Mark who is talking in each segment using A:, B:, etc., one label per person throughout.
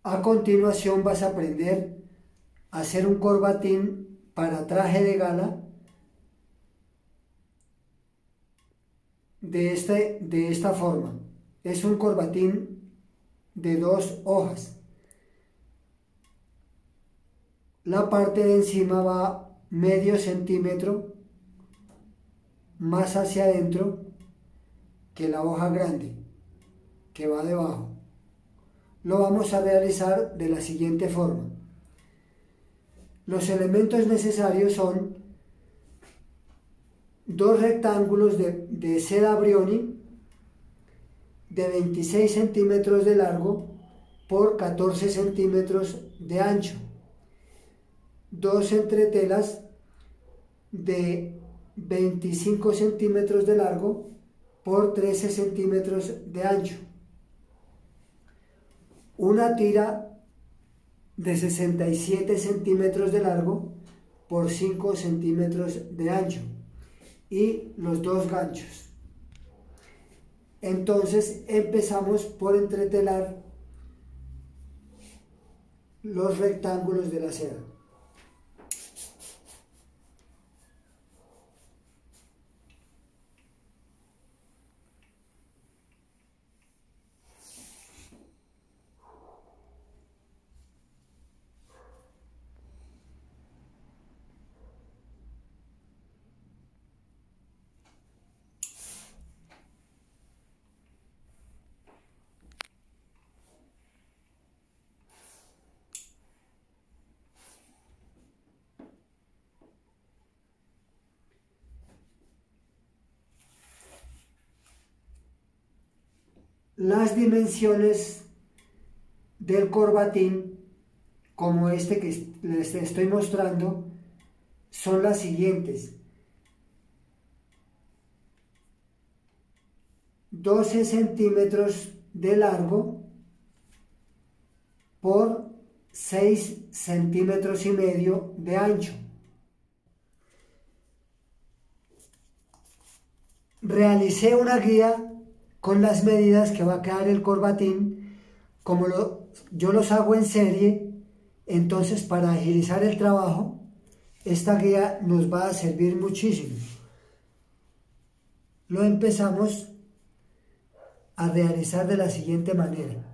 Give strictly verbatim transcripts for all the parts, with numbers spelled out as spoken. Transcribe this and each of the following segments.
A: A continuación vas a aprender a hacer un corbatín para traje de gala de, este, de esta forma. Es un corbatín de dos hojas. La parte de encima va medio centímetro más hacia adentro que la hoja grande que va debajo. Lo vamos a realizar de la siguiente forma. Los elementos necesarios son dos rectángulos de, de seda Brioni de veintiséis centímetros de largo por catorce centímetros de ancho, dos entretelas de veinticinco centímetros de largo por trece centímetros de ancho, una tira de sesenta y siete centímetros de largo por cinco centímetros de ancho y los dos ganchos. Entonces empezamos por entretelar los rectángulos de la seda. Las dimensiones del corbatín, como este que les estoy mostrando, son las siguientes: doce centímetros de largo por seis centímetros y medio de ancho. Realicé una guía con las medidas que va a quedar el corbatín. Como lo, yo los hago en serie, entonces para agilizar el trabajo, esta guía nos va a servir muchísimo. Lo empezamos a realizar de la siguiente manera.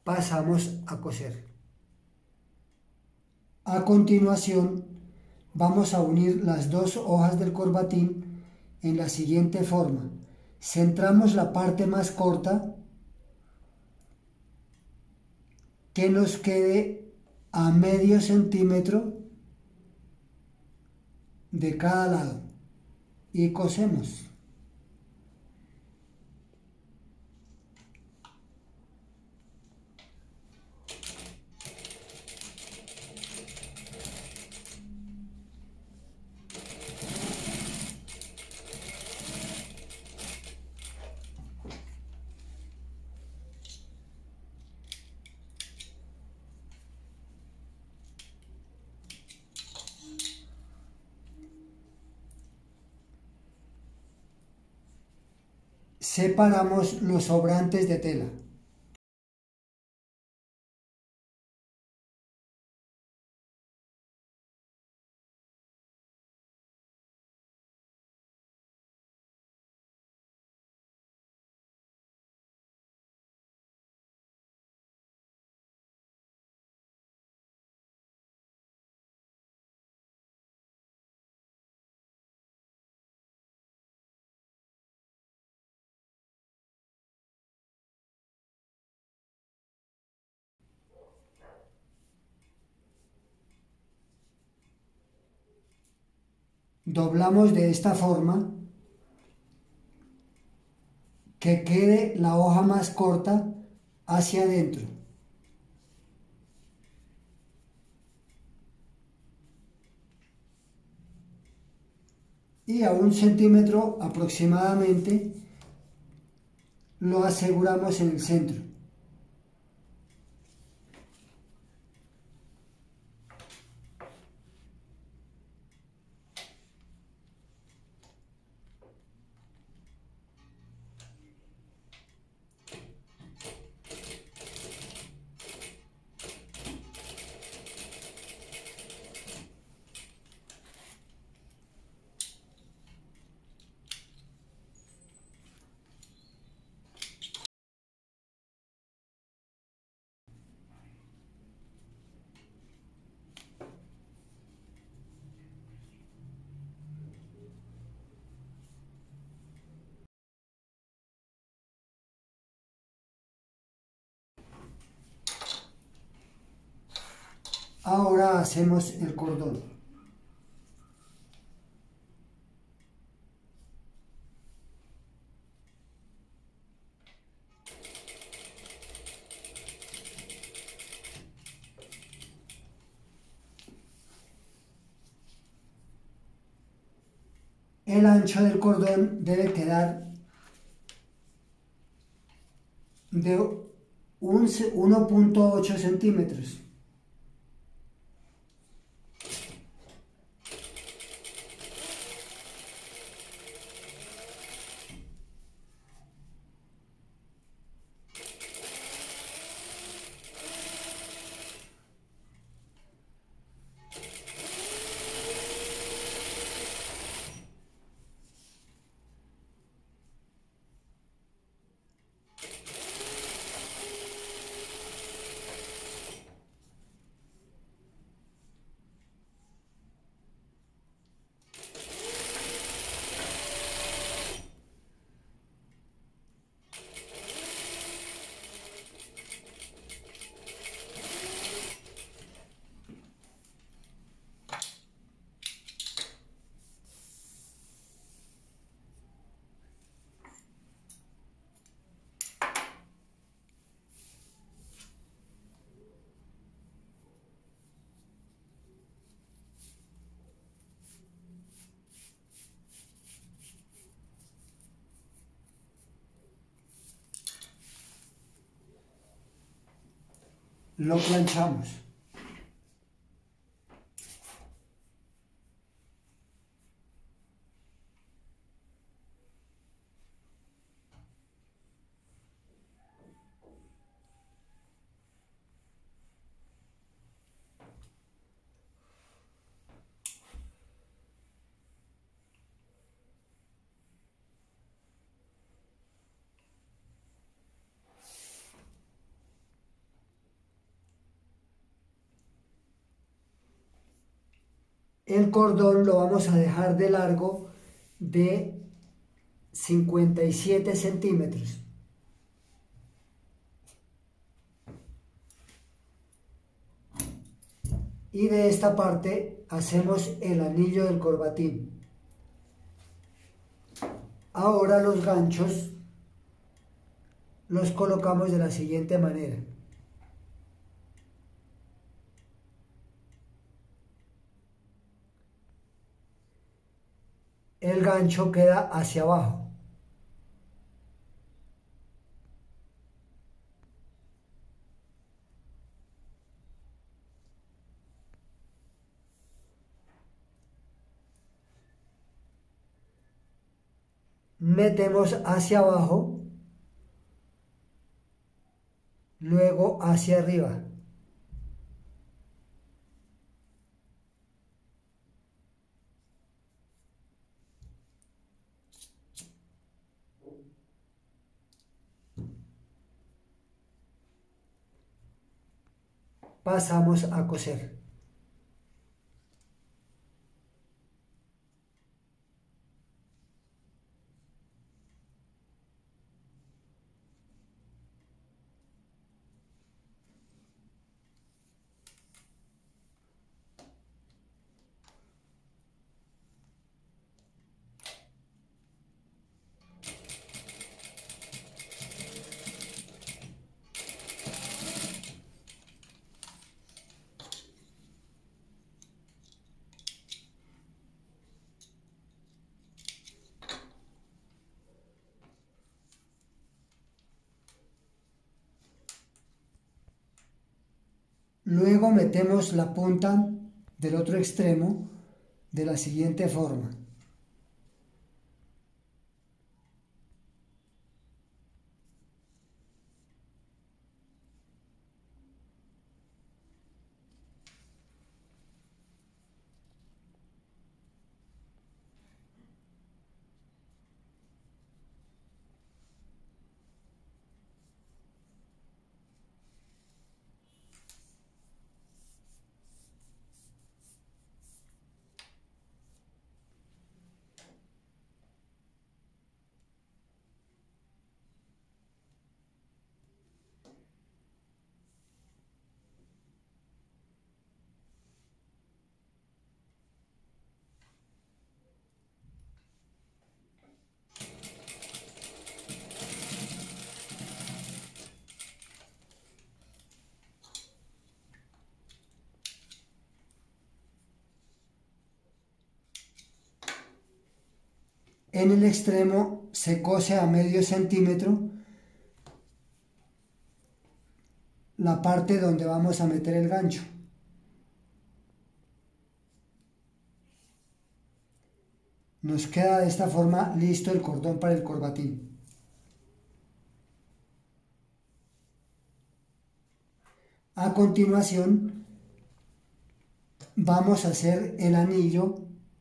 A: pasamos a coser. A continuación vamos a unir las dos hojas del corbatín en la siguiente forma. Centramos la parte más corta que nos quede a medio centímetro de cada lado y cosemos. Separamos los sobrantes de tela. Doblamos de esta forma que quede la hoja más corta hacia adentro. Y a un centímetro aproximadamente lo aseguramos en el centro. Ahora hacemos el cordón. El ancho del cordón debe quedar de uno punto ocho centímetros. Lo planchamos. El cordón lo vamos a dejar de largo de cincuenta y siete centímetros. Y de esta parte hacemos el anillo del corbatín. Ahora los ganchos los colocamos de la siguiente manera. El gancho queda hacia abajo. Metemos hacia abajo, luego hacia arriba. Pasamos a coser. Luego metemos la punta del otro extremo de la siguiente forma. En el extremo se cose a medio centímetro la parte donde vamos a meter el gancho. Nos queda de esta forma listo el cordón para el corbatín. A continuación vamos a hacer el anillo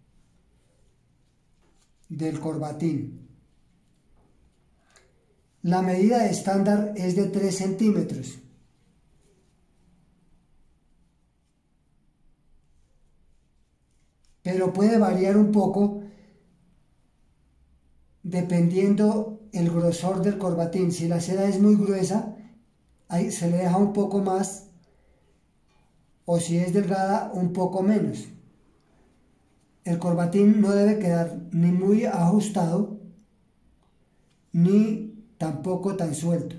A: del corbatín. La medida estándar es de tres centímetros. Pero puede variar un poco dependiendo el grosor del corbatín. Si la seda es muy gruesa, ahí se le deja un poco más, o si es delgada, un poco menos. El corbatín no debe quedar ni muy ajustado, ni tampoco tan suelto.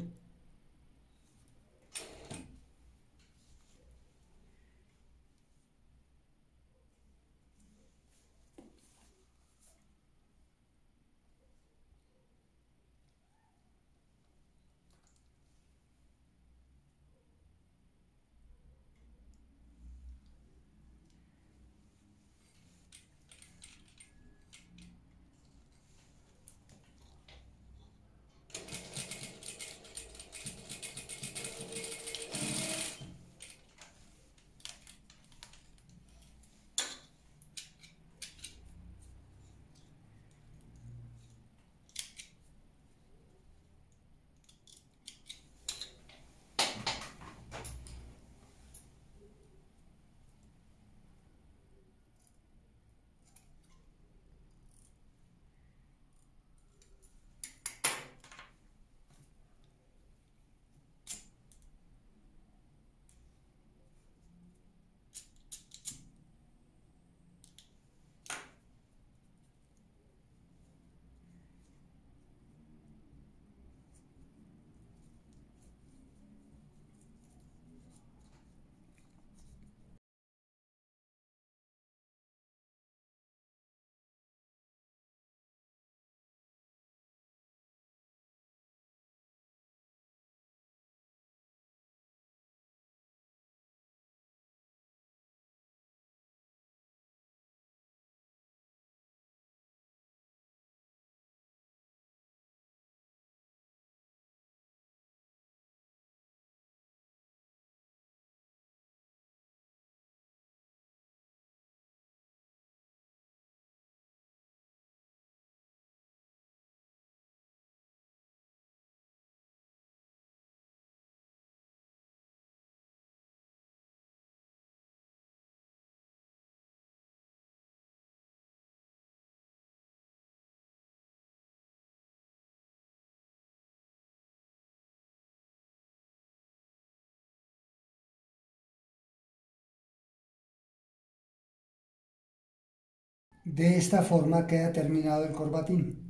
A: De esta forma queda terminado el corbatín.